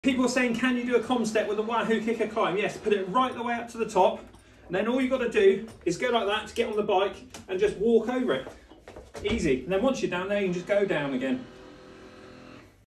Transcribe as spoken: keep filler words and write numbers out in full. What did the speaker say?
People are saying, can you do a com step with a Wahoo Kickr climb? Yes, put it right the way up to the top, and then all you've got to do is go like that to get on the bike and just walk over it. Easy. And then once you're down there, you can just go down again.